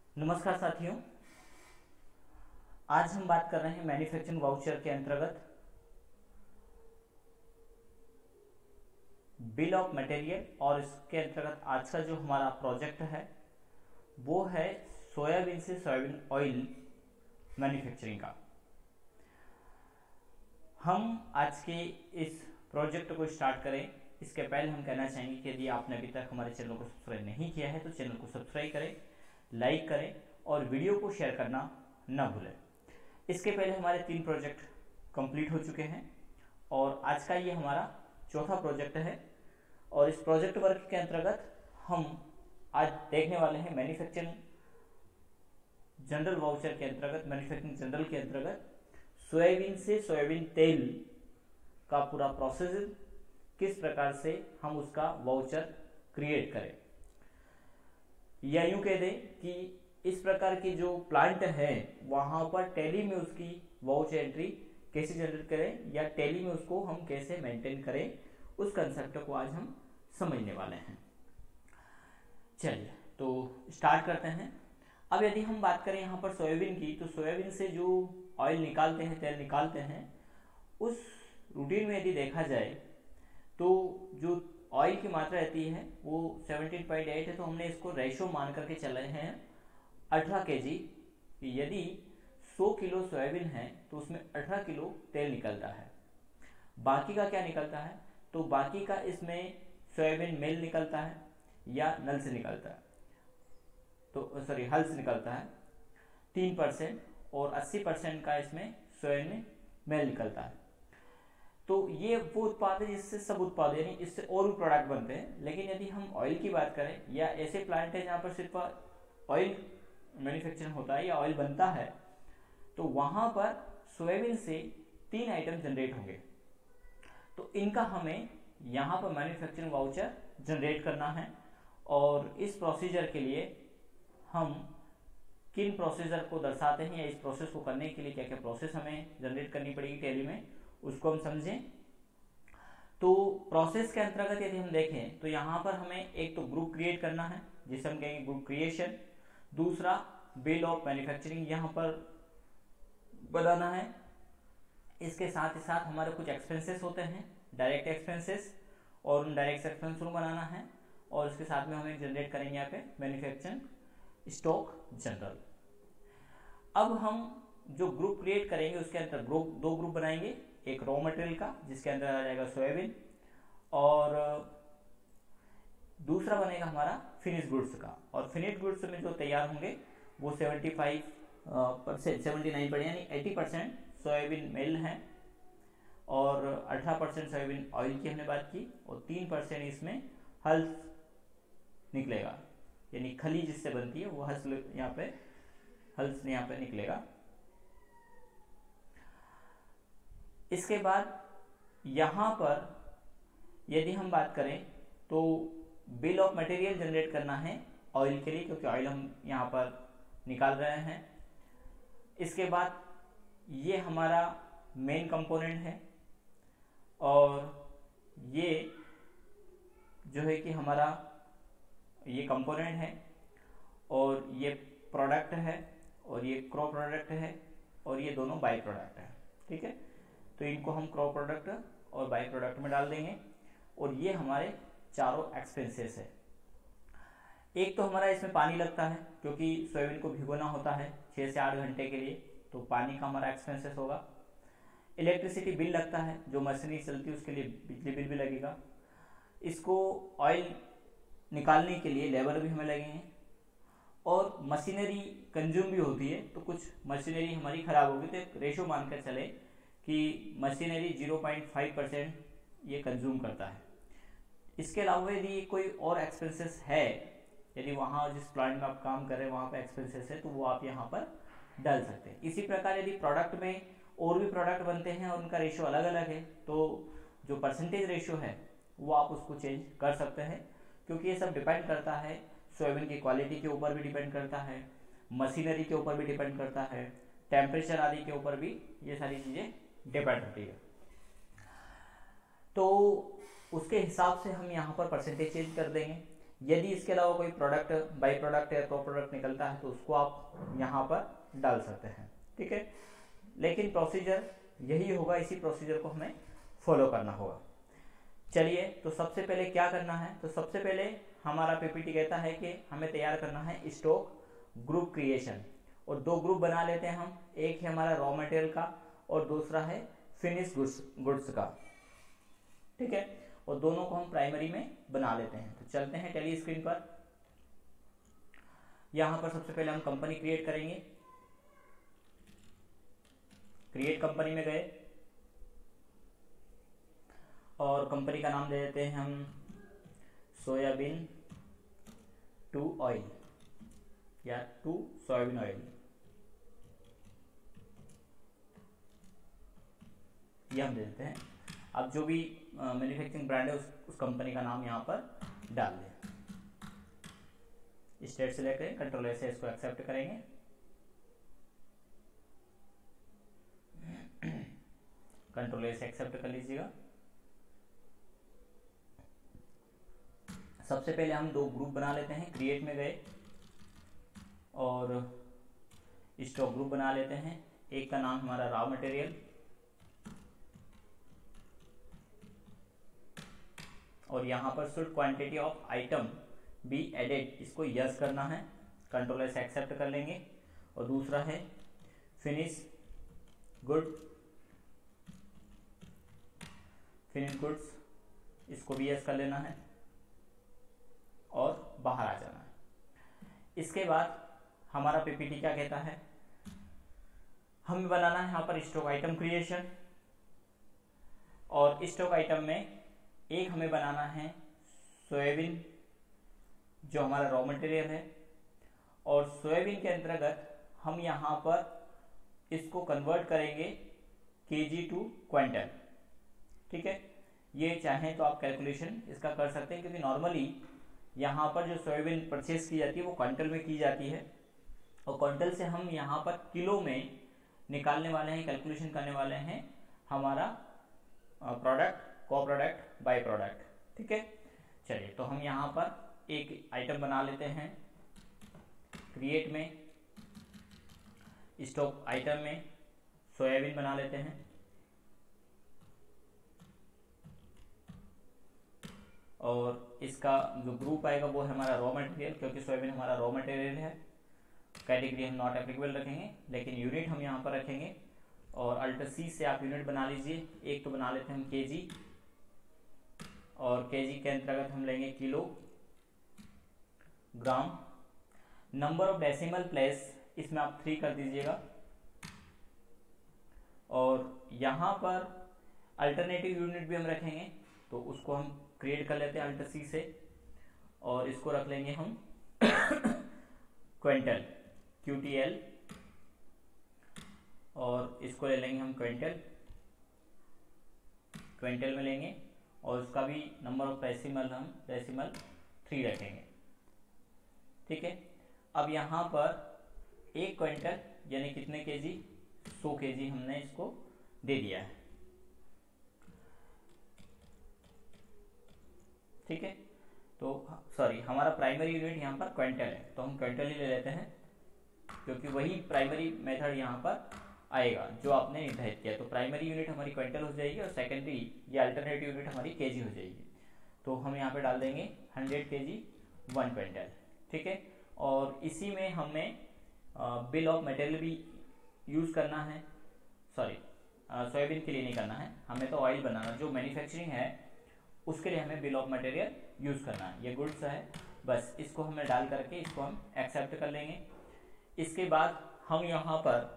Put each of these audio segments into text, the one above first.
नमस्कार साथियों। आज हम बात कर रहे हैं मैन्युफैक्चरिंग वाउचर के अंतर्गत बिल ऑफ मटेरियल, और इसके अंतर्गत आज का जो हमारा प्रोजेक्ट है वो है सोयाबीन से सोयाबीन ऑयल मैन्युफैक्चरिंग का। हम आज के इस प्रोजेक्ट को स्टार्ट करें इसके पहले हम कहना चाहेंगे कि यदि आपने अभी तक हमारे चैनल को सब्सक्राइब नहीं किया है तो चैनल को सब्सक्राइब करें, लाइक करें और वीडियो को शेयर करना न भूलें। इसके पहले हमारे 3 प्रोजेक्ट कंप्लीट हो चुके हैं और आज का ये हमारा चौथा प्रोजेक्ट है। और इस प्रोजेक्ट वर्क के अंतर्गत हम आज देखने वाले हैं मैन्युफैक्चरिंग जनरल वाउचर के अंतर्गत, मैन्युफैक्चरिंग जनरल के अंतर्गत सोयाबीन से सोयाबीन तेल का पूरा प्रोसेस, किस प्रकार से हम उसका वाउचर क्रिएट करें, या यूं कह दें कि इस प्रकार की जो प्लांट है वहां पर टैली में उसकी वाउचर एंट्री कैसे जनरेट करें या टैली में उसको हम कैसे मेंटेन करें, उस कंसेप्ट को आज हम समझने वाले हैं। चलिए तो स्टार्ट करते हैं। अब यदि हम बात करें यहाँ पर सोयाबीन की, तो सोयाबीन से जो ऑयल निकालते हैं, तेल निकालते हैं, उस रूटीन में यदि देखा जाए तो जो ऑयल की मात्रा रहती है वो 17.8 है, तो हमने इसको रेशो मान करके चले हैं 18 kg। यदि 100 किलो सोयाबीन है तो उसमें 18 किलो तेल निकलता है। बाकी का क्या निकलता है, तो बाकी का इसमें सोयाबीन मेल निकलता है या नल से निकलता है, तो सॉरी हल से निकलता है 3%, और 80% का इसमें सोयाबीन मेल निकलता है। तो ये वो उत्पाद है जिससे सब उत्पाद यानी इससे और भी प्रोडक्ट बनते हैं। लेकिन यदि हम ऑयल की बात करें या ऐसे प्लांट है जहाँ पर सिर्फ ऑयल मैन्युफैक्चरिंग होता है या ऑयल बनता है, तो वहां पर सोयाबीन से 3 आइटम जनरेट होंगे। तो इनका हमें यहाँ पर मैन्युफैक्चरिंग वाउचर जनरेट करना है। और इस प्रोसीजर के लिए हम किन प्रोसीजर को दर्शाते हैं या इस प्रोसेस को करने के लिए क्या क्या प्रोसेस हमें जनरेट करनी पड़ेगी टैली में, उसको हम समझें। तो प्रोसेस के अंतर्गत यदि हम देखें तो यहाँ पर हमें एक तो ग्रुप क्रिएट करना है जिसे हम कहेंगे ग्रुप क्रिएशन। दूसरा बिल ऑफ मैन्युफैक्चरिंग यहाँ पर बनाना है। इसके साथ ही साथ हमारे कुछ एक्सपेंसेस होते हैं, डायरेक्ट एक्सपेंसेस, और उन डायरेक्ट एक्सपेंसेस को बनाना है। और इसके साथ में हमें जनरेट करेंगे यहाँ पे मैन्युफैक्चरिंग स्टॉक जनरल। अब हम जो ग्रुप क्रिएट करेंगे उसके अंदर दो ग्रुप बनाएंगे, एक रॉ मटेरियल का जिसके अंदर आ जाएगा सोयाबीन, और दूसरा बनेगा हमारा फिनिश गुड्स का। और फिनिश गुड्स में जो तैयार होंगे वो 79 पड़े यानी 80% सोयाबीन मेल है, और 18% सोयाबीन ऑयल की हमने बात की, और 3% इसमें हल्स निकलेगा, यानी खली जिससे बनती है वो हल्स यहाँ पे हल्स यहाँ पे निकलेगा। इसके बाद यहाँ पर यदि हम बात करें तो बिल ऑफ मटेरियल जनरेट करना है ऑयल के लिए, क्योंकि ऑयल हम यहाँ पर निकाल रहे हैं। इसके बाद ये हमारा मेन कंपोनेंट है, और ये जो है कि हमारा ये कंपोनेंट है, और ये प्रोडक्ट है, और ये क्रॉप प्रोडक्ट है, और ये दोनों बाई प्रोडक्ट है। ठीक है, तो इनको हम क्रॉप प्रोडक्ट और बाई प्रोडक्ट में डाल देंगे। और ये हमारे चारों एक्सपेंसेस है। एक तो हमारा इसमें पानी लगता है, क्योंकि सोयाबीन को भिगोना होता है 6 से 8 घंटे के लिए, तो पानी का हमारा एक्सपेंसेस होगा। इलेक्ट्रिसिटी बिल लगता है, जो मशीनरी चलती है उसके लिए बिजली बिल भी लगेगा। इसको ऑयल निकालने के लिए लेबर भी हमें लगेंगे, और मशीनरी कंज्यूम भी होती है, तो कुछ मशीनरी हमारी खराब होगी, तो एक रेशो मानकर चले कि मशीनरी 0.5% ये कंज्यूम करता है। इसके अलावा यदि कोई और एक्सपेंसेस है, यदि वहाँ जिस प्लांट में आप काम कर रहे हैं वहाँ पे एक्सपेंसेस है, तो वो आप यहाँ पर डाल सकते हैं। इसी प्रकार यदि प्रोडक्ट में और भी प्रोडक्ट बनते हैं और उनका रेशो अलग अलग है, तो जो परसेंटेज रेशो है वो आप उसको चेंज कर सकते हैं, क्योंकि ये सब डिपेंड करता है सोयाबीन की क्वालिटी के ऊपर भी डिपेंड करता है, मशीनरी के ऊपर भी डिपेंड करता है, टेम्परेचर आदि के ऊपर भी ये सारी चीज़ें डिपेंड होती है। तो उसके हिसाब से हम यहाँ पर परसेंटेज चेंज कर देंगे। यदि इसके अलावा कोई प्रोडक्ट, बाई प्रोडक्ट या को प्रोडक्ट निकलता है तो उसको आप यहाँ पर डाल सकते हैं, ठीक है। लेकिन प्रोसीजर यही होगा, इसी प्रोसीजर को हमें फॉलो करना होगा। चलिए, तो सबसे पहले क्या करना है, तो सबसे पहले हमारा पीपीटी कहता है कि हमें तैयार करना है स्टॉक ग्रुप क्रिएशन, और दो ग्रुप बना लेते हैं हम, एक है हमारा रॉ मटेरियल का और दूसरा है फिनिश गुड्स का, ठीक है। और दोनों को हम प्राइमरी में बना लेते हैं। तो चलते हैं टेली स्क्रीन पर। यहां पर सबसे पहले हम कंपनी क्रिएट करेंगे। क्रिएट कंपनी में गए और कंपनी का नाम दे देते हैं हम सोयाबीन टू ऑयल या टू सोयाबीन ऑयल, ये हम दे देते हैं। अब जो भी मैन्युफैक्चरिंग ब्रांड है उस कंपनी का नाम यहाँ पर डाल दें। स्टेट सेलेक्ट करें, कंट्रोल ए से इसको एक्सेप्ट करेंगे। कंट्रोल ए से एक्सेप्ट कर लीजिएगा। सबसे पहले हम दो ग्रुप बना लेते हैं। क्रिएट में गए और स्टॉक ग्रुप बना लेते हैं। एक का नाम हमारा रॉ मटेरियल और यहाँ पर should quantity of item be added, इसको यस करना है, कंट्रोल से एक्सेप्ट कर लेंगे। और दूसरा है फिनिश गुड्स, इसको भी यस कर लेना है और बाहर आ जाना है। इसके बाद हमारा पीपीटी क्या कहता है, हमें बनाना है यहाँ पर स्टॉक आइटम क्रिएशन, और स्टॉक आइटम में एक हमें बनाना है सोयाबीन जो हमारा रॉ मटेरियल है, और सोयाबीन के अंतर्गत हम यहाँ पर इसको कन्वर्ट करेंगे केजी टू क्विंटल, ठीक है। ये चाहें तो आप कैलकुलेशन इसका कर सकते हैं, क्योंकि नॉर्मली यहाँ पर जो सोयाबीन परचेज की जाती है वो क्विंटल में की जाती है, और क्विंटल से हम यहाँ पर किलो में निकालने वाले हैं, कैलकुलेशन करने वाले हैं हमारा प्रोडक्ट, को प्रोडक्ट, बाई प्रोडक्ट, ठीक है। चलिए, तो हम यहाँ पर एक आइटम बना लेते हैं। क्रिएट में स्टॉक आइटम में सोयाबीन बना लेते हैं और इसका जो ग्रुप आएगा वो है हमारा रॉ मटेरियल, क्योंकि सोयाबीन हमारा रॉ मटेरियल है। कैटेगरी हम नॉट एप्लीकेबल रखेंगे, लेकिन यूनिट हम यहाँ पर रखेंगे, और अल्टर सी से आप यूनिट बना लीजिए। एक तो बना लेते हैं हम केजी, और केजी के अंतर्गत हम लेंगे kilo, gram. Number of decimal place इसमें आप 3 कर दीजिएगा, और यहाँ पर अल्टरनेटिव यूनिट भी हम रखेंगे, तो उसको हम क्रिएट कर लेते हैं अल्टर सी से, और इसको रख लेंगे हम क्विंटल, QTL, और इसको ले लेंगे हम क्विंटल में लेंगे, और उसका भी नंबर ऑफ डेसिमल हम डेसिमल 3 रखेंगे, ठीक है। अब यहाँ पर 1 क्विंटल यानी कितने केजी, 100 केजी हमने इसको दे दिया है, ठीक है। तो सॉरी, हमारा प्राइमरी यूनिट यहाँ पर क्विंटल है, तो हम क्विंटल ही ले लेते हैं, क्योंकि वही प्राइमरी मेथड यहाँ पर आएगा जो आपने निर्धारित किया। तो प्राइमरी यूनिट हमारी क्विंटल हो जाएगी और सेकेंडरी या अल्टरनेटिव यूनिट हमारी केजी हो जाएगी। तो हम यहाँ पे डाल देंगे 100 केजी 1 क्विंटल, ठीक है। और इसी में हमें बिल ऑफ मटेरियल भी यूज़ करना है, सॉरी सोयाबीन के लिए नहीं करना है, हमें तो ऑयल बनाना, जो मैन्युफैक्चरिंग है उसके लिए हमें बिल ऑफ मटेरियल यूज़ करना है। ये गुड्स है, बस इसको हमें डाल करके इसको हम एक्सेप्ट कर लेंगे। इसके बाद हम यहाँ पर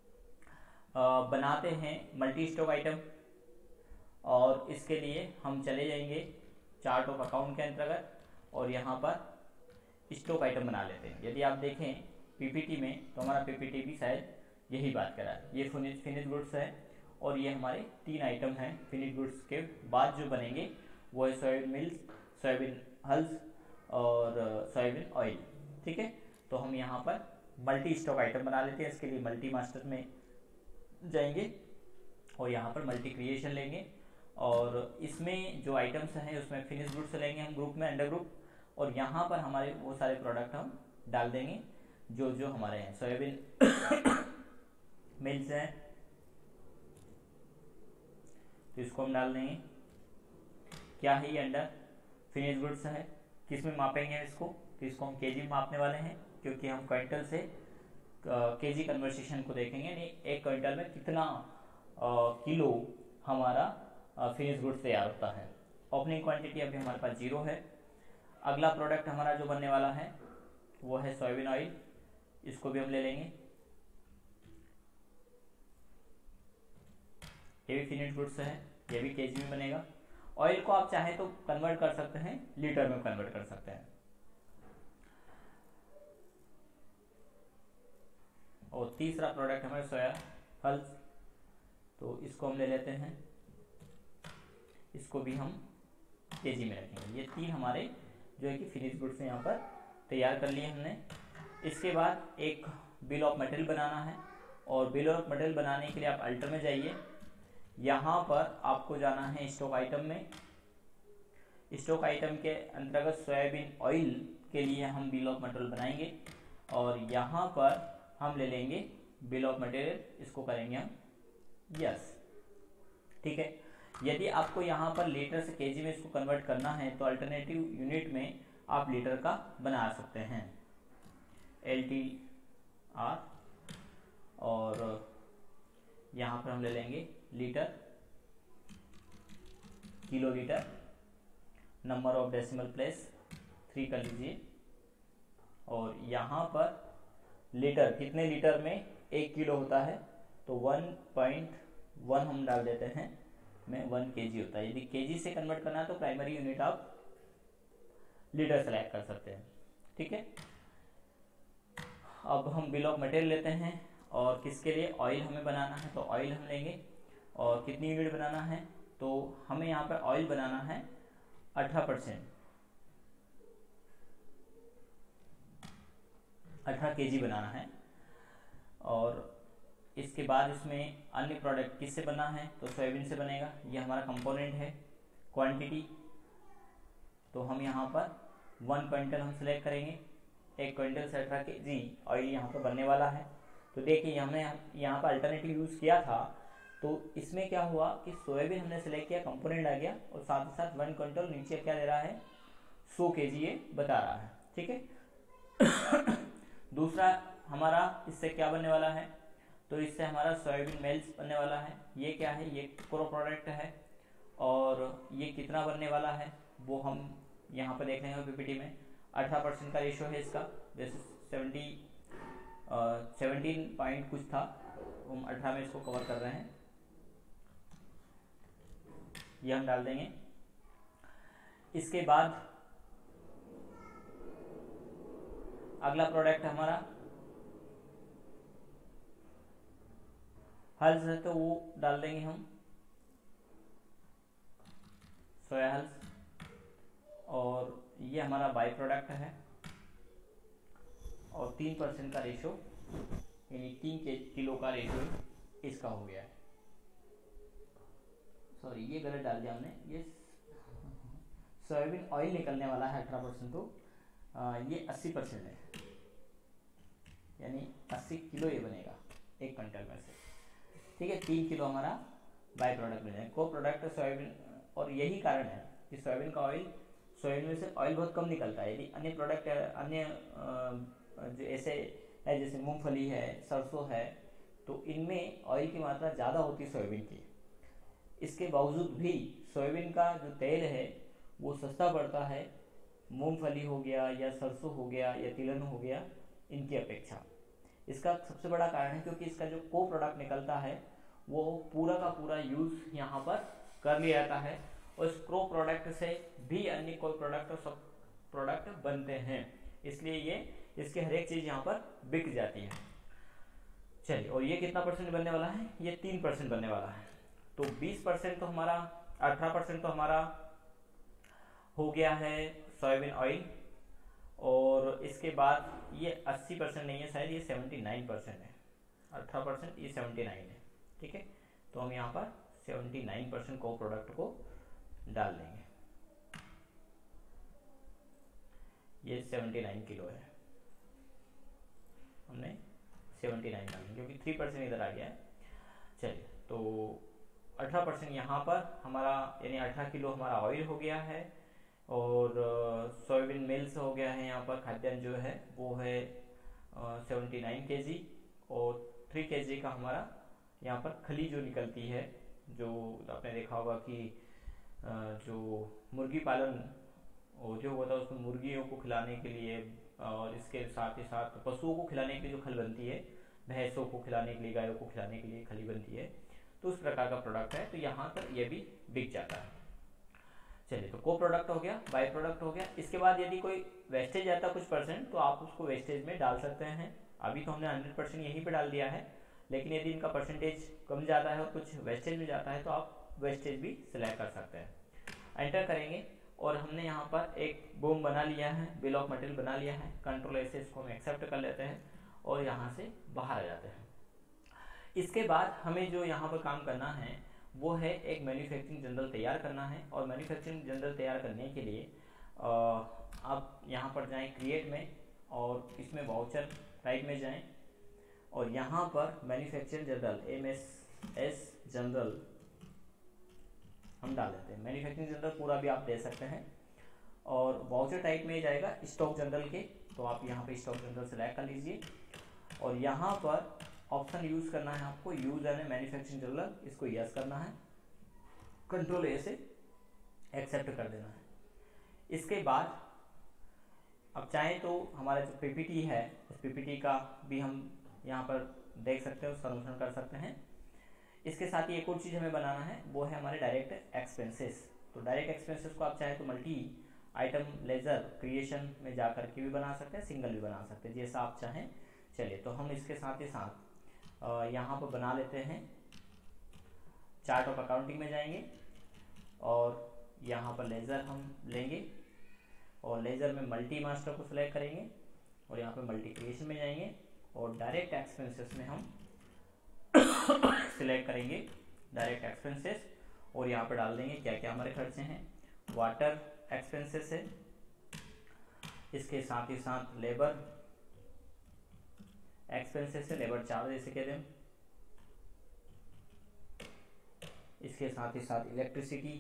बनाते हैं मल्टी स्टॉक आइटम, और इसके लिए हम चले जाएंगे चार्ट ऑफ अकाउंट के अंतर्गत, और यहाँ पर स्टॉक आइटम बना लेते हैं। यदि आप देखें पीपीटी में, तो हमारा पीपीटी भी शायद यही बात करा है। ये फिनिश गुड्स है, और ये हमारे 3 आइटम हैं। फिनिश गुड्स के बाद जो बनेंगे वो है सोयाबीन मिल्क, सोयाबीन हल्स और सोयाबीन ऑयल, ठीक है। तो हम यहाँ पर मल्टी स्टॉक आइटम बना लेते हैं। इसके लिए मल्टी मास्टर में जाएंगे और यहाँ पर मल्टी क्रिएशन लेंगे, और इसमें जो आइटम्स हैं उसमें फिनिश गुड्स लेंगे हम ग्रुप में, अंडर ग्रुप, और यहाँ पर हमारे वो सारे प्रोडक्ट हम डाल देंगे जो जो हमारे हैं। सोयाबीन मिल्स हैं तो इसको हम डाल देंगे। क्या है ये अंडर फिनिश गुड्स है। किस में मापेंगे इसको, तो इसको हम केजी में मापने वाले हैं, क्योंकि हम क्विंटल से केजी कन्वर्सेशन को देखेंगे, यानी एक क्विंटल में कितना किलो हमारा फिनिश गुड्स तैयार होता है। ओपनिंग क्वांटिटी अभी हमारे पास 0 है। अगला प्रोडक्ट हमारा जो बनने वाला है वो है सोयाबीन ऑयल, इसको भी हम ले लेंगे। ये भी फिनिश गुड्स है, ये भी केजी में बनेगा। ऑयल को आप चाहे तो कन्वर्ट कर सकते हैं, लीटर में कन्वर्ट कर सकते हैं। और तीसरा प्रोडक्ट हमारे सोया पल्स, तो इसको हम ले लेते हैं, इसको भी हम केजी में रखेंगे। ये 3 हमारे जो है कि फिनिश गुड्स यहाँ पर तैयार कर लिए हमने। इसके बाद एक बिल ऑफ मटेरियल बनाना है, और बिल ऑफ मटेरियल बनाने के लिए आप अल्टर में जाइए। यहाँ पर आपको जाना है स्टॉक आइटम में। स्टॉक आइटम के अंतर्गत सोयाबीन ऑयल के लिए हम बिल ऑफ मटेरियल बनाएंगे, और यहाँ पर हम ले लेंगे बिल ऑफ मटेरियल, इसको करेंगे हम यस। ठीक है। यदि आपको यहाँ पर लीटर से केजी में इसको कन्वर्ट करना है तो अल्टरनेटिव यूनिट में आप लीटर का बना सकते हैं, LTR, और यहाँ पर हम ले लेंगे litre, kilo litre, number of decimal place 3 कर लीजिए, और यहाँ पर लीटर, कितने लीटर में 1 किलो होता है, तो 1.1 हम डाल देते हैं, में 1 kg होता है। यदि केजी से कन्वर्ट करना है तो प्राइमरी यूनिट आप लीटर सेलेक्ट कर सकते हैं। ठीक है। अब हम बिल ऑफ मटेरियल लेते हैं, और किसके लिए, ऑयल हमें बनाना है, तो ऑयल हम लेंगे। और कितनी यूनिट बनाना है, तो हमें यहाँ पर ऑयल बनाना है 18%, 18 kg बनाना है। और इसके बाद इसमें अन्य प्रोडक्ट किससे बना है, तो सोयाबीन से बनेगा। ये हमारा कंपोनेंट है। क्वांटिटी, तो हम यहाँ पर 1 क्विंटल हम सिलेक्ट करेंगे। 1 क्विंटल से 18 kg ऑयल यहाँ पर बनने वाला है। तो देखिए हमने यहाँ पर अल्टरनेटिव यूज़ किया था, तो इसमें क्या हुआ कि सोयाबीन हमने सेलेक्ट किया, कंपोनेंट आ गया, और साथ ही साथ 1 क्विंटल नीचे क्या दे रहा है, 100 kg ये बता रहा है। ठीक है। दूसरा हमारा इससे क्या बनने वाला है, तो इससे हमारा सोयाबीन मेल्स बनने वाला है। ये क्या है, ये कोर प्रोडक्ट है, और ये कितना बनने वाला है वो हम यहाँ पर देख रहे हैं पीपीटी में। 18% का रेशो है इसका, जैसे 17 पॉइंट कुछ था, हम 18 में इसको कवर कर रहे हैं, ये हम डाल देंगे। इसके बाद अगला प्रोडक्ट हमारा हल्स है, तो वो डाल देंगे हम सोया हल्स, और ये हमारा बाई प्रोडक्ट है, और 3% का रेशो, यानी 3 किलो का रेशो इसका हो गया है। सॉरी, ये गलत डाल दिया हमने, ये सोयाबीन ऑयल निकलने वाला है 18%, तो ये 80% है, यानी 80 किलो ये बनेगा 1 क्विंटल में से। ठीक है। 3 किलो हमारा बाई प्रोडक्ट बनेगा। को प्रोडक्ट सोयाबीन, और यही कारण है कि सोयाबीन का ऑयल, सोयाबीन में से ऑयल बहुत कम निकलता है। यदि अन्य प्रोडक्ट, अन्य जो ऐसे है जैसे मूंगफली है, सरसों है, तो इनमें ऑयल की मात्रा ज़्यादा होती है सोयाबीन की। इसके बावजूद भी सोयाबीन का जो तेल है वो सस्ता पड़ता है मूंगफली हो गया, या सरसों हो गया, या तिलहन हो गया, इनकी अपेक्षा। इसका सबसे बड़ा कारण है क्योंकि इसका जो को प्रोडक्ट निकलता है वो पूरा का पूरा यूज़ यहाँ पर कर लिया जाता है, और इस को प्रोडक्ट से भी अन्य कोई प्रोडक्ट और सब प्रोडक्ट बनते हैं, इसलिए ये इसके हर एक चीज़ यहाँ पर बिक जाती है। चलिए, और ये कितना परसेंट बनने वाला है, ये 3% बनने वाला है। तो 20% तो हमारा, 18% तो हमारा हो गया है सोयाबीन ऑयल, और इसके बाद ये 80% नहीं है, शायद ये 79% है। 18% ये 79 है। ठीक है। तो हम यहाँ पर 79% को प्रोडक्ट को डाल देंगे। ये 79 किलो है, हमने 79 डाली क्योंकि 3% इधर आ गया है। चलिए, तो 18% यहाँ पर हमारा, यानी 18 किलो हमारा ऑयल हो गया है, और सोयाबीन मिल्स हो गया है। यहाँ पर खाद्यान्न जो है वो है 79 kg, और 3 kg का हमारा यहाँ पर खली जो निकलती है, जो आपने देखा होगा कि जो मुर्गी पालन और जो होता है उसमें मुर्गियों को खिलाने के लिए, और इसके साथ ही साथ पशुओं को खिलाने के लिए जो खल बनती है, भैंसों को खिलाने के लिए, गायों को खिलाने के लिए खली बनती है, तो उस प्रकार का प्रोडक्ट है, तो यहाँ पर यह भी बिक जाता है। चलिए, तो को प्रोडक्ट हो गया, बाई प्रोडक्ट हो गया। इसके बाद यदि कोई वेस्टेज आता है कुछ परसेंट, तो आप उसको वेस्टेज में डाल सकते हैं। अभी तो हमने 100% यहीं पे डाल दिया है, लेकिन यदि इनका परसेंटेज कम जाता है और कुछ वेस्टेज में जाता है, तो आप वेस्टेज भी सिलेक्ट कर सकते हैं। एंटर करेंगे, और हमने यहाँ पर एक बूम बना लिया है, बिल ऑफ मटेरियल बना लिया है। कंट्रोल ऐसे इसको हम एक्सेप्ट कर लेते हैं और यहाँ से बाहर आ जाते हैं। इसके बाद हमें जो यहाँ पर काम करना है वो है एक मैन्युफैक्चरिंग जनरल तैयार करना है। और मैन्युफैक्चरिंग जनरल तैयार करने के लिए आप यहाँ पर जाएं क्रिएट में, और इसमें वाउचर टाइप में जाएं, और यहाँ पर मैन्युफैक्चरिंग जनरल MSS जनरल हम डाल देते हैं। मैन्युफैक्चरिंग जनरल पूरा भी आप दे सकते हैं, और वाउचर टाइप में जाएगा स्टॉक जनरल के, तो आप यहाँ पे स्टॉक जनरल सेलेक्ट कर लीजिए, और यहाँ पर ऑप्शन यूज करना है आपको, यूज एन मैन्युफैक्चरिंग जनरल, इसको यस करना है, कंट्रोल ए से एक्सेप्ट कर देना है। इसके बाद अब चाहें तो हमारा जो पीपीटी है, उस पीपीटी का भी हम यहाँ पर देख सकते हैं, उसका अनुसरण कर सकते हैं। इसके साथ ही एक और चीज़ हमें बनाना है, वो है हमारे डायरेक्ट एक्सपेंसेस। तो डायरेक्ट एक्सपेंसेस को आप चाहें तो मल्टी आइटम लेजर क्रिएशन में जा करके भी बना सकते हैं, सिंगल भी बना सकते हैं, जैसा आप चाहें। चलिए, तो हम इसके साथ ही साथ यहाँ पर बना लेते हैं। चार्ट ऑफ अकाउंटिंग में जाएंगे, और यहाँ पर लेजर हम लेंगे, और लेजर में मल्टी मास्टर को सिलेक्ट करेंगे, और यहाँ पर मल्टी क्रिएशन में जाएंगे, और डायरेक्ट एक्सपेंसेस में हम सिलेक्ट करेंगे डायरेक्ट एक्सपेंसेस, और यहाँ पर डाल देंगे क्या क्या हमारे खर्चे हैं। वाटर एक्सपेंसेस है, इसके साथ ही साथ लेबर एक्सपेंसेस है, लेबर चार्ज जैसे कह दें, इसके साथ ही साथ इलेक्ट्रिसिटी,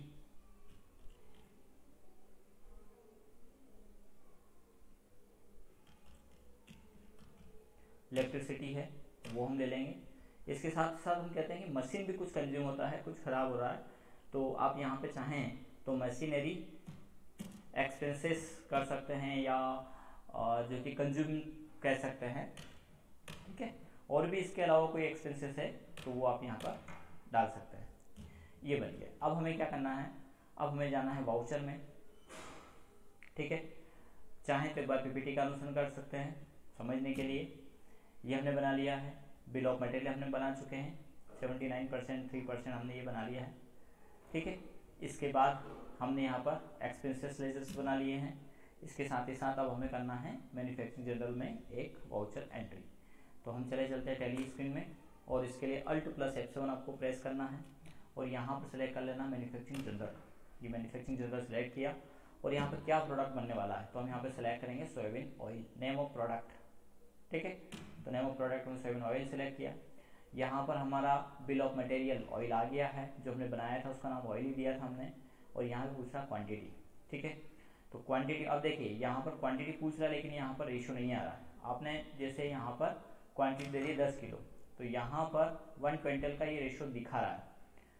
है वो हम ले लेंगे। इसके साथ साथ हम कहते हैं कि मशीन भी कुछ कंज्यूम होता है, कुछ खराब हो रहा है, तो आप यहाँ पे चाहें तो मशीनरी एक्सपेंसेस कर सकते हैं, या जो कि कंज्यूम कह सकते हैं, ठीक है। और भी इसके अलावा कोई एक्सपेंसेस है तो वो आप यहाँ पर डाल सकते हैं। ये बन गया। अब हमें क्या करना है, अब हमें जाना है वाउचर में, ठीक है। चाहें तो एक बार पीपीटी का अनुसरण कर सकते हैं समझने के लिए। ये हमने बना लिया है, बिल ऑफ मटेरियल हमने बना चुके हैं, 79% 3% हमने ये बना लिया है, ठीक है। इसके बाद हमने यहाँ पर एक्सपेंसेस लेजर्स बना लिए हैं। इसके साथ ही साथ अब हमें करना है मैन्युफैक्चरिंग जनरल में एक वाउचर एंट्री। तो हम चले चलते हैं टैली स्क्रीन में, और इसके लिए Alt+F7 आपको प्रेस करना है, और यहाँ पर सेलेक्ट कर लेना मैन्युफैक्चरिंग जनरल। ये मैन्युफैक्चरिंग जनरल सेलेक्ट किया, और यहाँ पर क्या प्रोडक्ट बनने वाला है, तो हम यहाँ पर सेलेक्ट करेंगे soybean oil, name of product, ठीक है। तो नेम ऑफ प्रोडक्ट में सोयाबीन ऑयल सेलेक्ट किया। यहाँ पर हमारा बिल ऑफ मटेरियल ऑयल आ गया है, जो हमने बनाया था उसका नाम ऑयल ही दिया था हमने, और यहाँ पे पूछ रहा क्वांटिटी, ठीक है। तो क्वांटिटी, अब देखिए यहाँ पर क्वांटिटी पूछ रहा है, लेकिन यहाँ पर रेशो नहीं आ रहा है। आपने जैसे यहाँ पर क्वांटिटी दे दी 10 किलो, तो यहाँ पर 1 क्विंटल का ये रेशो दिखा रहा है।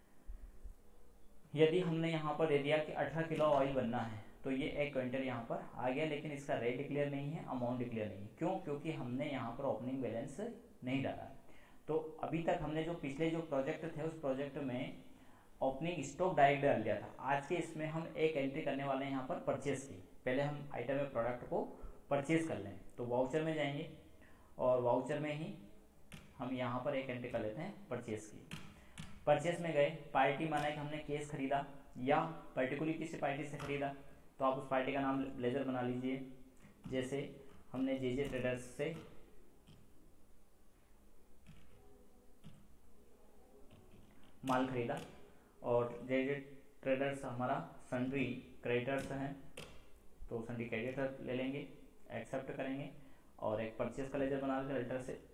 यदि हमने यहाँ पर दे दिया कि 18 किलो ऑयल बनना है, तो ये 1 क्विंटल यहाँ पर आ गया, लेकिन इसका रेट डिक्लेयर नहीं है, अमाउंट डिक्लेयर नहीं है। क्यों? क्योंकि हमने यहाँ पर ओपनिंग बैलेंस नहीं डाला। तो अभी तक हमने जो पिछले जो प्रोजेक्ट थे, उस प्रोजेक्ट में ओपनिंग स्टॉक डायरेक्ट डाल दिया था। आज के इसमें हम एक एंट्री करने वाले हैं यहाँ पर परचेज की। पहले हम आइटम में प्रोडक्ट को परचेज कर लें, तो वाउचर में जाएंगे, और वाउचर में ही हम यहाँ पर एक एंट्री कर लेते हैं परचेज की। परचेज में गए, पार्टी माना कि हमने केस खरीदा या पर्टिकुलर किसी पार्टी से खरीदा, तो आप उस पार्टी का नाम लेजर बना लीजिए। जैसे हमने JJ ट्रेडर्स से माल खरीदा, और JJ ट्रेडर्स हमारा सन्ड्री क्रेडिटर्स हैं, तो सिंडिकेटर ले लेंगे, एक्सेप्ट करेंगे और एक परचेस का लेजर बना देंगे अल्टर से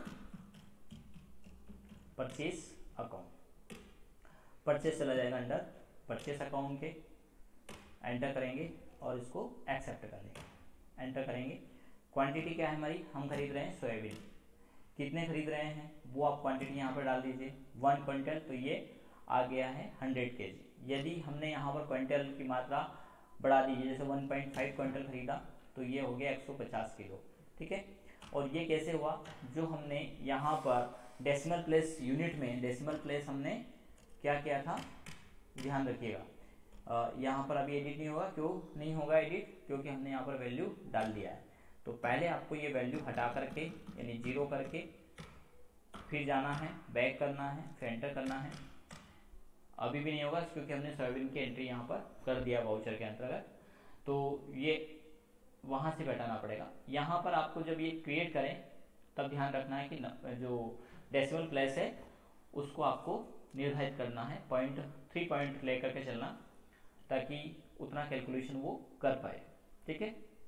परचेस अकाउंट। परचेस चला जाएगा अंडर परचेस अकाउंट के, एंटर करेंगे और इसको एक्सेप्ट कर लेंगे, एंटर करेंगे। क्वांटिटी क्या है हमारी, हम खरीद रहे हैं सोयाबीन, कितने खरीद रहे हैं वो आप क्वांटिटी यहाँ पर डाल दीजिए 1 क्विंटल, तो ये आ गया है 100 kg। यदि हमने यहाँ पर क्विंटल की मात्रा बढ़ा दीजिए, जैसे 1.5 क्विंटल खरीदा तो ये हो गया 150 किलो, ठीक है। और ये कैसे हुआ, जो हमने यहाँ पर डेसिमल प्लेस यूनिट में डेसिमल प्लेस हमने क्या किया था, ध्यान रखिएगा। यहाँ पर अभी एडिट नहीं होगा, क्यों नहीं होगा एडिट, क्योंकि हमने यहाँ पर वैल्यू डाल दिया है। तो पहले आपको ये वैल्यू हटा करके यानी 0 करके फिर जाना है, बैक करना है, फिर एंटर करना है। अभी भी नहीं होगा क्योंकि हमने सोयाबीन की एंट्री यहाँ पर कर दिया वाउचर के अंतर्गत, तो ये वहाँ से बैठाना पड़ेगा। यहाँ पर आपको जब ये क्रिएट करें तब ध्यान रखना है कि जो डेसिमल प्लेस है उसको आपको निर्धारित करना है, 3 पॉइंट लेकर के चलना, ताकि उतना कैलकुलेशन वो कर पाए, ठीक है।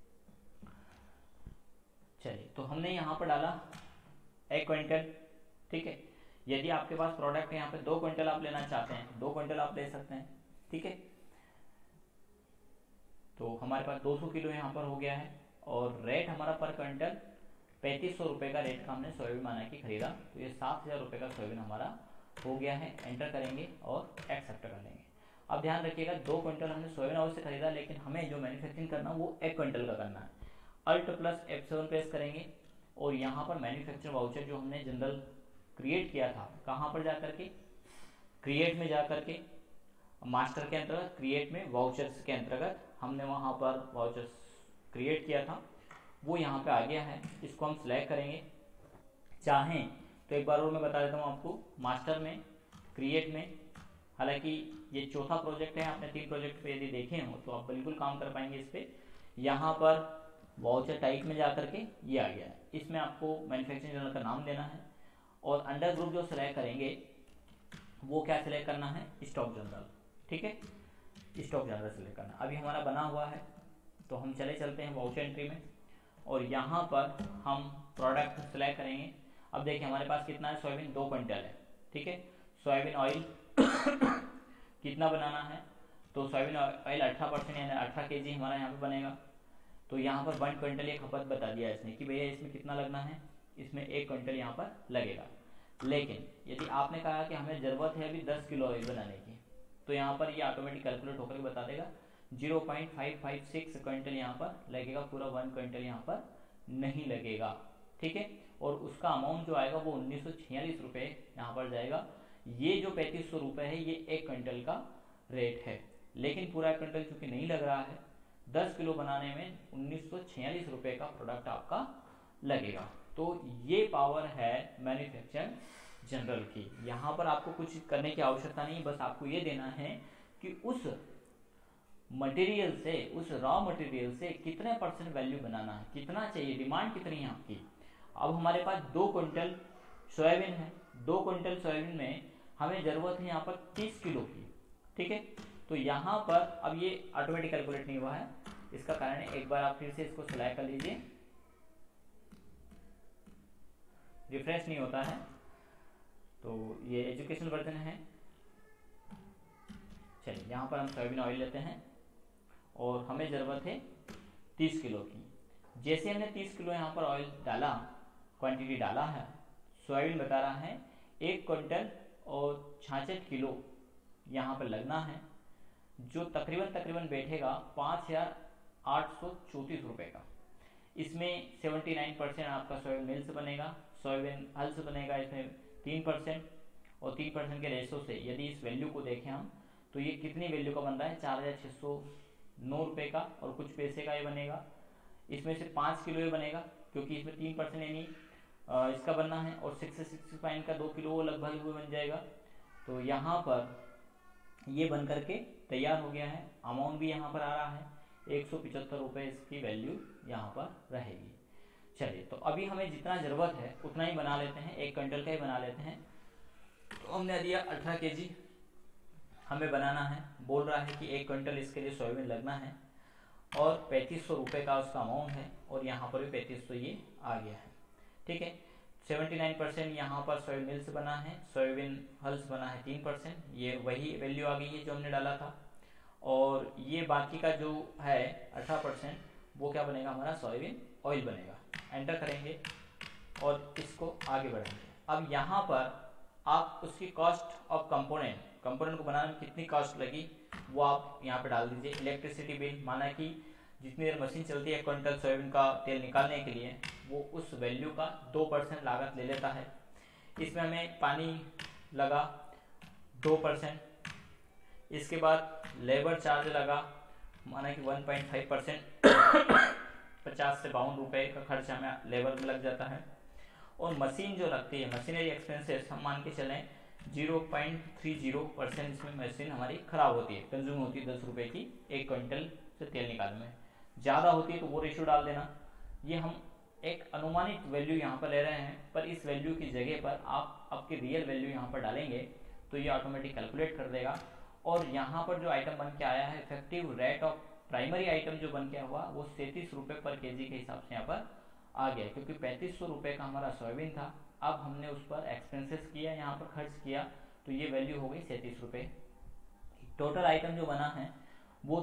चलिए, तो हमने यहाँ पर डाला 1 क्विंटल, ठीक है। यदि आपके पास प्रोडक्ट है यहाँ पे 2 क्विंटल आप लेना चाहते हैं, 2 क्विंटल आप ले सकते हैं, ठीक है। तो हमारे पास 200 किलो यहाँ पर हो गया है और रेट हमारा पर क्विंटल 3500 रुपये का रेट का हमने सोयाबीन माना कि खरीदा, तो ये 7000 रुपये का सोयाबीन हमारा हो गया है। एंटर करेंगे और एक्सेप्ट कर लेंगे। अब ध्यान रखिएगा 2 क्विंटल हमने सोयाबीन हाउस से खरीदा, लेकिन हमें जो मैन्युफैक्चरिंग करना वो 1 क्विंटल का करना है। अल्ट प्लस F7 प्रेस करेंगे और यहाँ पर मैन्युफैक्चर वाउचर जो हमने जनरल क्रिएट किया था, कहाँ पर जाकर के, क्रिएट में जाकर के, मास्टर के अंतर्गत, क्रिएट में वाउचर्स के अंतर्गत हमने वहाँ पर वाउचर्स क्रिएट किया था, वो यहाँ पे आ गया है। इसको हम सिलेक्ट करेंगे। चाहें तो एक बार और मैं बता देता हूँ आपको, मास्टर में, क्रिएट में, हालांकि ये चौथा प्रोजेक्ट है, आपने 3 प्रोजेक्ट पे यदि देखे हो तो आप बिल्कुल काम कर पाएंगे इस पे। यहाँ पर वाउचर टाइप में जाकर के ये आ गया है, इसमें आपको मैन्युफैक्चरिंग जनरल का नाम देना है और अंडर ग्रुप जो सिलेक्ट करेंगे वो क्या सिलेक्ट करना है, स्टॉक जनरल, ठीक है, स्टॉक जनरल सिलेक्ट करना। अभी हमारा बना हुआ है तो हम चलते हैं वाउचर एंट्री में और यहाँ पर हम प्रोडक्ट सिलेक्ट करेंगे। अब देखिए हमारे पास कितना है, सोयाबीन 2 क्विंटल है, ठीक है। सोयाबीन ऑयल कितना बनाना है, तो सोयाबीन ऑयल 18% यानी 18 kg हमारा यहाँ पे बनेगा। तो यहाँ पर 1 क्विंटल ये खपत बता दिया इसने कि भैया इसमें कितना लगना है, इसमें 1 क्विंटल यहाँ पर लगेगा। लेकिन यदि आपने कहा कि हमें ज़रूरत है अभी 10 किलो ऑयल बनाने की, तो यहाँ पर ये ऑटोमेटिक कैलकुलेट होकर बता देगा 0.556 क्विंटल यहाँ पर लगेगा, पूरा 1 क्विंटल यहाँ पर नहीं लगेगा, ठीक है। और उसका अमाउंट जो आएगा वो 1946 रुपये यहाँ पर जाएगा। ये जो 3500 रुपये है ये 1 क्विंटल का रेट है, लेकिन पूरा 1 क्विंटल चूँकि नहीं लग रहा है, 10 किलो बनाने में 1946 रुपये का प्रोडक्ट आपका लगेगा। तो ये पावर है मैन्युफैक्चर जनरल की। यहाँ पर आपको कुछ करने की आवश्यकता नहीं, बस आपको ये देना है कि उस मटेरियल से, उस रॉ मटेरियल से कितने % वैल्यू बनाना है, कितना चाहिए, डिमांड कितनी है आपकी। अब हमारे पास 2 क्विंटल सोयाबीन है, 2 क्विंटल सोयाबीन में हमें ज़रूरत है यहाँ पर 30 किलो की, ठीक है। तो यहाँ पर अब ये ऑटोमेटिक कैलकुलेट नहीं हुआ है, इसका कारण है, एक बार आप फिर से इसको सिलेक्ट कर लीजिए, रिफ्रेश नहीं होता है, तो ये एजुकेशनल वर्जन है। चलिए यहाँ पर हम सोयाबीन ऑयल लेते हैं और हमें ज़रूरत है 30 किलो की। जैसे हमने 30 किलो यहाँ पर ऑयल डाला, क्वांटिटी डाला है, सोयाबीन बता रहा है 1 क्विंटल और 66 किलो यहाँ पर लगना है, जो तकरीबन बैठेगा 5834 रुपये का। इसमें 79% आपका सोयाबीन मिल से बनेगा, सोयाबीन हल से बनेगा इसमें 3%, और 3% के रेशो से यदि इस वैल्यू को देखें हम तो ये कितनी वैल्यू का बन रहा है, 4609 रुपये का और कुछ पैसे का ये बनेगा। इसमें से 5 किलो ये बनेगा क्योंकि इसमें 3% यानी इसका बनना है, और 665 का 2 किलो वो लगभग हुए बन जाएगा। तो यहाँ पर ये बन करके तैयार हो गया है। अमाउंट भी यहाँ पर आ रहा है 175 रुपये, इसकी वैल्यू यहाँ पर रहेगी। चलिए, तो अभी हमें जितना ज़रूरत है उतना ही बना लेते हैं, 1 क्विंटल का ही बना लेते हैं। तो हमने दिया 18 kg हमें बनाना है, बोल रहा है कि 1 क्विंटल इसके लिए सोयाबीन लगना है। और 3500 रुपये का उसका अमाउंट है, और यहाँ पर भी 3500 ये आ गया है। ठीक है, 79% यहाँ पर सोयाबीन मिल्स बना है, सोयाबीन हल्स बना है 3%, ये वही वैल्यू आ गई है जो हमने डाला था। और ये बाकी का जो है 18% वो क्या बनेगा, हमारा सोयाबीन ऑयल बनेगा। एंटर करेंगे और इसको आगे बढ़ाएंगे। अब यहाँ पर आप उसकी कॉस्ट ऑफ कंपोनेंट को बनाने में कितनी कॉस्ट लगी वो आप यहाँ पे डाल दीजिए। इलेक्ट्रिसिटी बिल, माना कि जितनी देर मशीन चलती है 1 क्विंटल सोयाबीन का तेल निकालने के लिए, वो उस वैल्यू का 2% लागत ले लेता है। इसमें हमें पानी लगा 2%, इसके बाद लेबर चार्ज लगा माना कि 1.5%, 50 से 52 रुपये का खर्चा हमें लेबर में लग जाता है। और मशीन जो लगती है, मशीनरी एक्सपेंसेस हम मान के चलें 0.30% इसमें मशीन हमारी खराब होती है, कंज्यूम होती है 10 रुपये की 1 क्विंटल से तेल निकालने में। ज़्यादा होती है तो वो रेशियो डाल देना। ये हम एक अनुमानित वैल्यू यहाँ पर ले रहे हैं, पर इस वैल्यू की जगह पर आप आपकी रियल वैल्यू यहाँ पर डालेंगे तो ये ऑटोमेटिक कैलकुलेट कर देगा। और यहाँ पर जो आइटम बन के आया है, effective rate of primary item जो बन के हुआ वो 37 रुपये पर केजी के हिसाब से यहाँ पर आ गया, क्योंकि 3500 रुपये का हमारा सोयाबीन था। अब हमने उस पर एक्सपेंसेस किया, यहाँ पर खर्च किया, तो ये वैल्यू हो गई 37 रुपये। टोटल आइटम जो बना है वो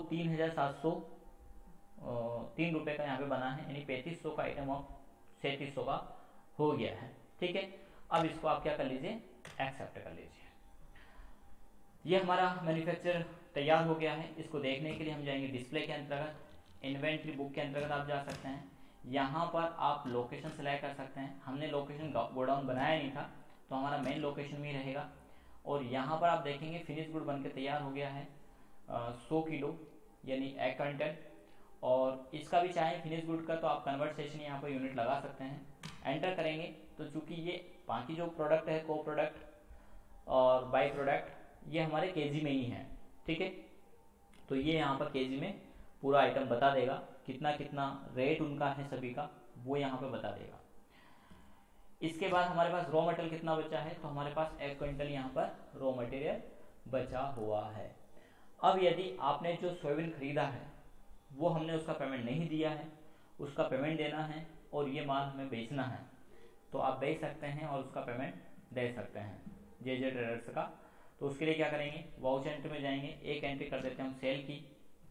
3703 रुपये का यहाँ पे बना है, यानी 3500 का आइटम अब 3700 का हो गया है। ठीक है, अब इसको आप क्या कर लीजिए, एक्सेप्ट कर लीजिए। ये हमारा मैन्युफैक्चर तैयार हो गया है। इसको देखने के लिए हम जाएंगे डिस्प्ले के अंतर्गत, इन्वेंट्री बुक के अंतर्गत आप जा सकते हैं। यहाँ पर आप लोकेशन सेलेक्ट कर सकते हैं। हमने लोकेशन गोडाउन बनाया नहीं था तो हमारा मेन लोकेशन में ही रहेगा। और यहाँ पर आप देखेंगे फिनिश गुड बनके तैयार हो गया है 100 किलो यानी 1 क्विंटल। और इसका भी चाहे फिनिश गुड का तो आप कन्वर्सेशन यहाँ पर यूनिट लगा सकते हैं। एंटर करेंगे तो चूंकि ये बाकी जो प्रोडक्ट है, को प्रोडक्ट और बाई प्रोडक्ट, ये हमारे केजी में ही है। ठीक है, तो ये यहाँ पर केजी में पूरा आइटम बता देगा, कितना कितना रेट उनका है सभी का, वो यहाँ पे बता देगा। इसके बाद हमारे पास रॉ मटेरियल कितना बचा है, तो हमारे पास 1 क्विंटल यहाँ पर रॉ मटेरियल बचा हुआ है। अब यदि आपने जो सोयाबीन खरीदा है वो हमने उसका पेमेंट नहीं दिया है, उसका पेमेंट देना है और ये माल हमें बेचना है, तो आप बेच सकते हैं और उसका पेमेंट दे सकते हैं जे ट्रेडर्स का। तो उसके लिए क्या करेंगे, वाउच एंट्री में जाएंगे, एक एंट्री कर देते हैं हम सेल की,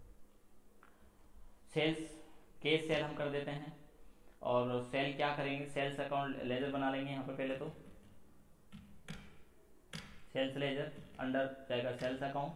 सेल्स केस सेल हम कर देते हैं। और सेल क्या करेंगे, सेल्स अकाउंट लेजर बना लेंगे यहाँ पर पहले तो, सेल्स लेजर अंडर जाएगा सेल्स अकाउंट।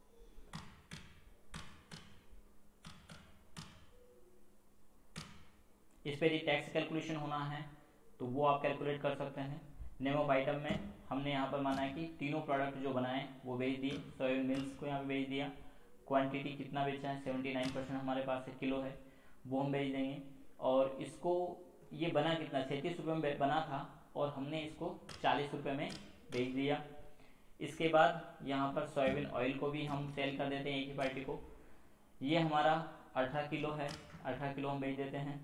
इस पे टैक्स कैलकुलेशन होना है तो वो आप कैलकुलेट कर सकते हैं। नेम ऑफ आइटम में हमने यहाँ पर माना है कि तीनों प्रोडक्ट जो बनाए वो बेच दिए, सोयाबीन मिल्स को यहाँ पे बेच दिया। क्वांटिटी कितना बेचा है, 79% हमारे पास है, किलो है, वो हम बेच देंगे। और इसको ये बना कितना, 37 रुपये में बना था और हमने इसको 40 रुपये में बेच दिया। इसके बाद यहाँ पर सोयाबीन ऑयल को भी हम सेल कर देते हैं एक ही पार्टी को। ये हमारा 18 किलो है, 18 किलो हम बेच देते हैं।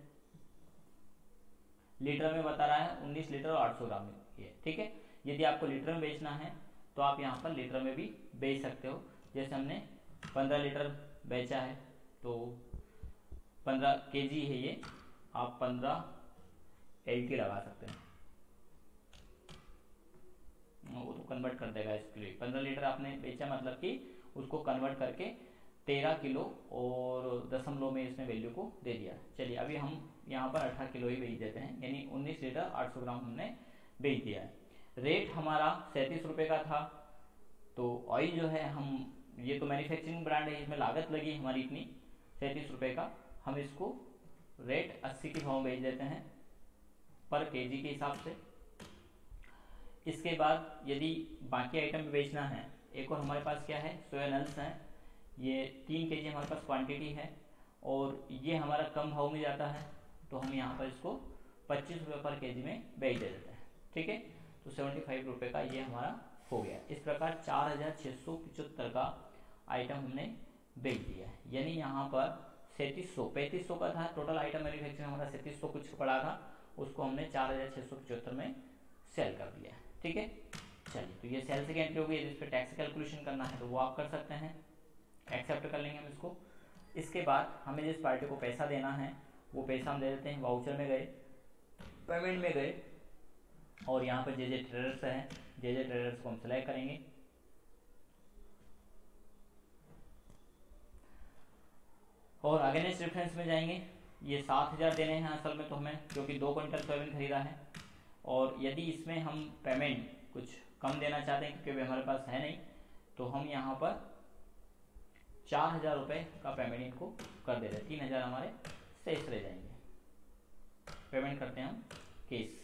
लीटर में बता रहा है 19 लीटर और 800 ग्राम ये। ठीक है, यदि आपको लीटर में बेचना है तो आप यहाँ पर लीटर में भी बेच सकते हो। जैसे हमने 15 लीटर बेचा है तो 15 केजी है ये, आप 15 LT लगा सकते हैं, वो तो कन्वर्ट कर देगा इसके लिए। 15 लीटर आपने बेचा मतलब कि उसको कन्वर्ट करके 13 किलो और दशमलव में इसने वैल्यू को दे दिया। चलिए अभी हम यहाँ पर 18 किलो ही बेच देते हैं, यानी 19 लीटर 800 ग्राम हमने बेच दिया है। रेट हमारा 37 रुपये का था। तो ऑयल जो है हम, ये तो मैन्युफैक्चरिंग ब्रांड है, इसमें लागत लगी हमारी इतनी 37 रुपये का, हम इसको रेट 80 के भाव बेच देते हैं पर केजी के हिसाब से। इसके बाद यदि बाकी आइटम बेचना है, एक और हमारे पास क्या है, सोया नल्स हैं, ये 3 केजी हमारे पास क्वांटिटी है और ये हमारा कम भाव में जाता है तो हम यहाँ पर इसको 25 रुपये पर केजी में बेच दे देते हैं। ठीक है, तो 75 रुपये का ये हमारा हो गया। इस प्रकार 4675 का आइटम हमने बेच दिया है, यानी यहाँ पर 3500 का था टोटल आइटम मैन्युफैक्चरिंग हमारा, 3700 कुछ पड़ा था, उसको हमने 4675 में सेल कर दिया। ठीक है, चलिए तो ये सेल से एंट्री हो गई। जिस पे टैक्स कैलकुलेशन करना है तो वो आप कर सकते हैं, एक्सेप्ट कर लेंगे हम इसको। इसके बाद हमें जिस पार्टी को पैसा देना है वो पैसा हम दे देते हैं। वाउचर में गए, पेमेंट में गए और यहाँ पर जे ट्रेडर्स हैं, जे ट्रेडर्स को हम सेलेक्ट करेंगे और अगेंस्ट रेफरेंस में जाएंगे। ये 7,000 देने हैं असल में तो हमें, क्योंकि 2 क्विंटल सोयाबीन खरीदा है। और यदि इसमें हम पेमेंट कुछ कम देना चाहते हैं क्योंकि हमारे पास है नहीं, तो हम यहाँ पर 4,000 रुपये का पेमेंट इनको कर देते हैं। 3,000 हमारे शेष रह जाएंगे। पेमेंट करते हैं हम केस,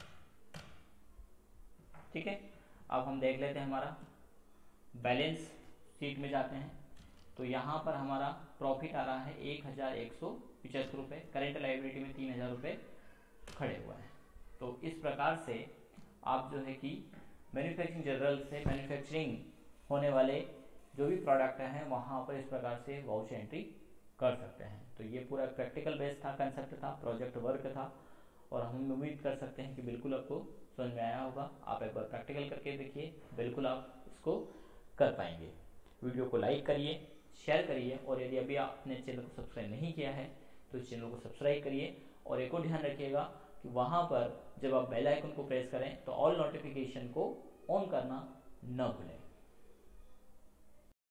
ठीक है। अब हम देख लेते हैं हमारा बैलेंस शीट में जाते हैं तो यहाँ पर हमारा प्रॉफिट आ रहा है 1,175 रुपये। करेंट लायबिलिटी में 3,000 रुपये खड़े हुआ है। तो इस प्रकार से आप जो है कि मैन्युफैक्चरिंग जनरल से मैन्युफैक्चरिंग होने वाले जो भी प्रोडक्ट हैं वहाँ पर इस प्रकार से वाउचर एंट्री कर सकते हैं। तो ये पूरा प्रैक्टिकल बेस्ड था, कंसेप्ट था, प्रोजेक्ट वर्क था और हम उम्मीद कर सकते हैं कि बिल्कुल आपको समझ में आया होगा। आप एक बार प्रैक्टिकल करके देखिए, बिल्कुल आप इसको कर पाएंगे। वीडियो को लाइक करिए, शेयर करिए और यदि अभी आपने चैनल को सब्सक्राइब नहीं किया है तो चैनल को सब्सक्राइब करिए। और एक और ध्यान रखिएगा कि वहाँ पर जब आप बेल आइकन को प्रेस करें तो ऑल नोटिफिकेशन को ऑन करना न भूलें।